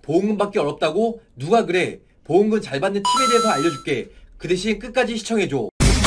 보험금 받기 어렵다고? 누가 그래? 보험금 잘 받는 팁에 대해서 알려줄게. 그 대신 끝까지 시청해줘.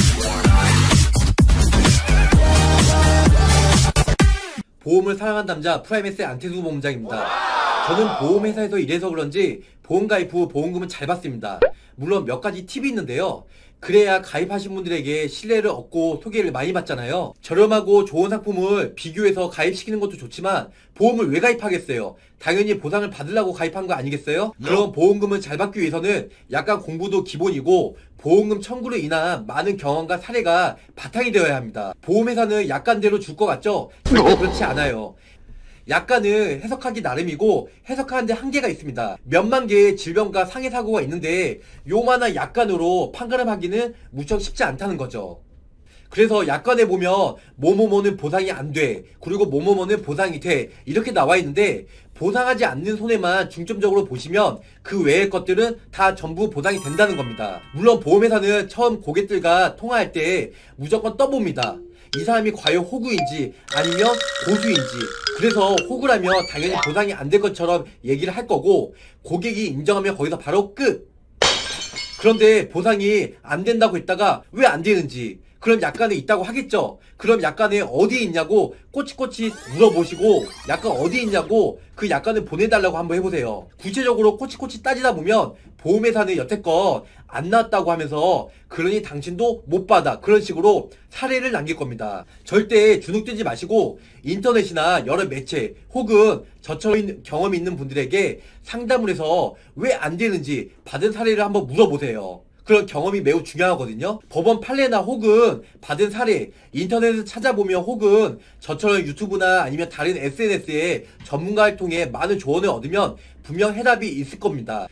보험을 사랑한 남자 프라임에스의 안태수 보험장입니다. 저는 보험회사에서 일해서 그런지 보험 가입 후 보험금은 잘 받습니다. 물론 몇 가지 팁이 있는데요. 그래야 가입하신 분들에게 신뢰를 얻고 소개를 많이 받잖아요. 저렴하고 좋은 상품을 비교해서 가입시키는 것도 좋지만 보험을 왜 가입하겠어요? 당연히 보상을 받으려고 가입한 거 아니겠어요? 그럼 보험금을 잘 받기 위해서는 약간 공부도 기본이고 보험금 청구로 인한 많은 경험과 사례가 바탕이 되어야 합니다. 보험회사는 약관대로 줄 것 같죠? 절대 그렇지 않아요. 약관은 해석하기 나름이고 해석하는데 한계가 있습니다. 몇만 개의 질병과 상해사고가 있는데 요만한 약관으로 판가름하기는 무척 쉽지 않다는 거죠. 그래서 약관에 보면 뭐뭐뭐는 보상이 안 돼, 그리고 뭐뭐뭐는 보상이 돼, 이렇게 나와 있는데 보상하지 않는 손해만 중점적으로 보시면 그 외의 것들은 다 전부 보상이 된다는 겁니다. 물론 보험회사는 처음 고객들과 통화할 때 무조건 떠봅니다. 이 사람이 과연 호구인지 아니면 고수인지. 그래서 호구라면 당연히 보상이 안 될 것처럼 얘기를 할 거고, 고객이 인정하면 거기서 바로 끝. 그런데 보상이 안 된다고 했다가 왜 안 되는지, 그럼 약관에 있다고 하겠죠. 그럼 약관에 어디에 있냐고 꼬치꼬치 물어보시고, 약관 어디 있냐고 그 약관을 보내달라고 한번 해보세요. 구체적으로 꼬치꼬치 따지다 보면 보험회사는 여태껏 안 나왔다고 하면서 그러니 당신도 못 받아, 그런 식으로 사례를 남길 겁니다. 절대 주눅들지 마시고 인터넷이나 여러 매체 혹은 저처럼 경험이 있는 분들에게 상담을 해서 왜 안 되는지 받은 사례를 한번 물어보세요. 그런 경험이 매우 중요하거든요. 법원 판례나 혹은 받은 사례, 인터넷에서 찾아보면 혹은 저처럼 유튜브나 아니면 다른 SNS에 전문가를 통해 많은 조언을 얻으면 분명 해답이 있을 겁니다.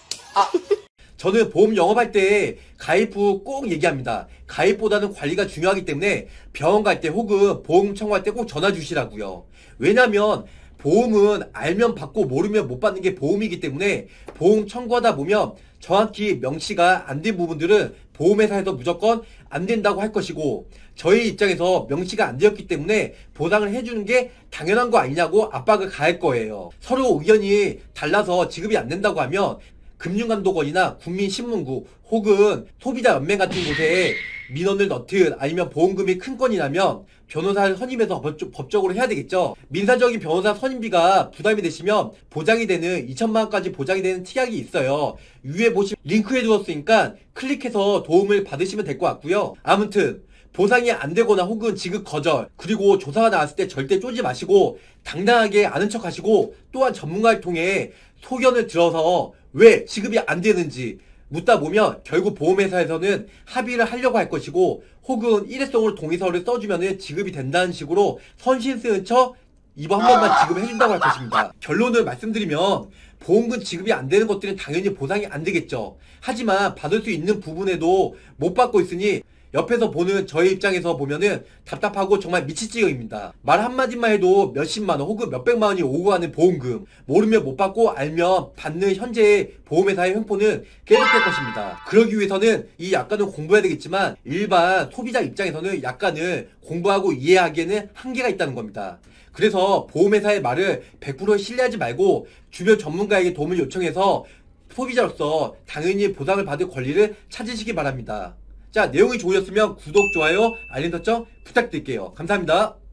저는 보험 영업할 때 가입 후 꼭 얘기합니다. 가입보다는 관리가 중요하기 때문에 병원 갈 때 혹은 보험 청구할 때 꼭 전화 주시라고요. 왜냐면 보험은 알면 받고 모르면 못 받는 게 보험이기 때문에 보험 청구하다 보면 정확히 명시가 안 된 부분들은 보험회사에서 무조건 안 된다고 할 것이고, 저희 입장에서 명시가 안 되었기 때문에 보상을 해주는 게 당연한 거 아니냐고 압박을 가할 거예요. 서로 의견이 달라서 지급이 안 된다고 하면 금융감독원이나 국민신문국 혹은 소비자연맹 같은 곳에 민원을 넣든 아니면 보험금이 큰 건이 나면 변호사를 선임해서 법적으로 해야 되겠죠. 민사적인 변호사 선임비가 부담이 되시면 보장이 되는 2천만 원까지 보장이 되는 특약이 있어요. 위에 보시면 링크해 두었으니까 클릭해서 도움을 받으시면 될 것 같고요. 아무튼 보상이 안 되거나 혹은 지급 거절, 그리고 조사가 나왔을 때 절대 쫄지 마시고 당당하게 아는 척 하시고, 또한 전문가를 통해 소견을 들어서 왜 지급이 안 되는지 묻다 보면 결국 보험회사에서는 합의를 하려고 할 것이고, 혹은 일회성으로 동의서를 써주면 지급이 된다는 식으로 선심 쓰는 척 이번 한 번만 지급해준다고 할 것입니다. 결론을 말씀드리면 보험금 지급이 안 되는 것들은 당연히 보상이 안 되겠죠. 하지만 받을 수 있는 부분에도 못 받고 있으니 옆에서 보는 저의 입장에서 보면은 답답하고 정말 미칠 지경입니다. 말 한마디만 해도 몇십만 원 혹은 몇백만 원이 오고 가는 보험금, 모르면 못 받고 알면 받는 현재의 보험회사의 횡포는 계속될 것입니다. 그러기 위해서는 이 약관을 공부해야 되겠지만 일반 소비자 입장에서는 약관을 공부하고 이해하기에는 한계가 있다는 겁니다. 그래서 보험회사의 말을 100% 신뢰하지 말고 주변 전문가에게 도움을 요청해서 소비자로서 당연히 보상을 받을 권리를 찾으시기 바랍니다. 자, 내용이 좋으셨으면 구독, 좋아요, 알림 설정 부탁드릴게요. 감사합니다.